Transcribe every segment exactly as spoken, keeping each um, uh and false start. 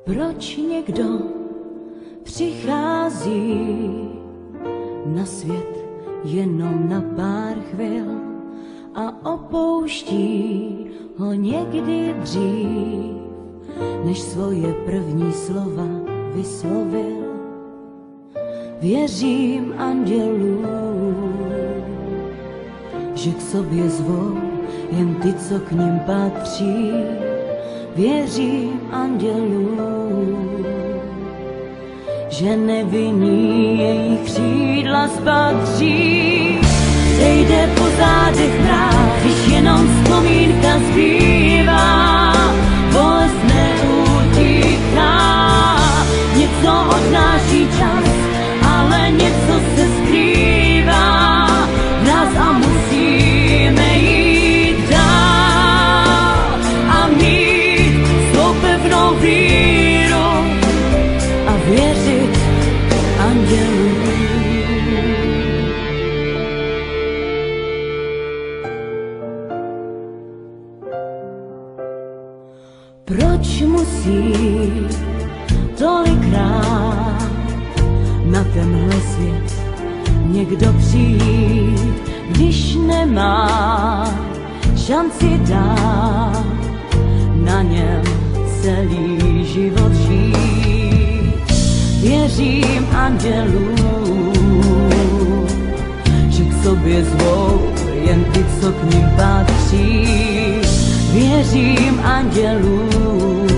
Proč někdo přichází na svět jenom na pár chvil a opouští ho někdy dřív, než svoje první slova vyslovil? Věřím andělům, že k sobě zvou jen ty, co k nim patří. Věřím andělům, že nevinní jejich křídla spatří. Sejde po zádech mráz, když jenom vzpomínka zbývá. Bolest neutíká, něco odnáší čas, ale něco se skrývá v nás a musíme jít dál a mít svou pevnou víru a věřit andělům. Proč musí tolikrát na tenhle svět někdo přijít, když nemá šanci dát na něm celý život žít? Věřím andělům, že k sobě zvou jen ty, co k nim patří. Věřím andělům,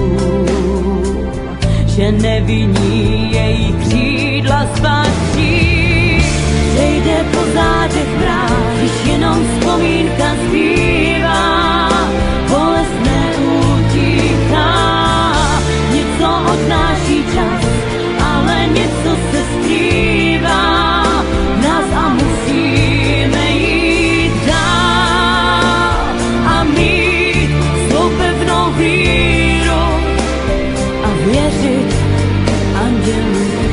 že nevinní jejich křídla spatří. Zejde po zádech mráz, když jenom vzpomínka zbývá. Bolest neutíká, něco odnáší čas, ale něco se skrývá v nás a musíme jít dál a mít svou pevnou víru a věřit andělům.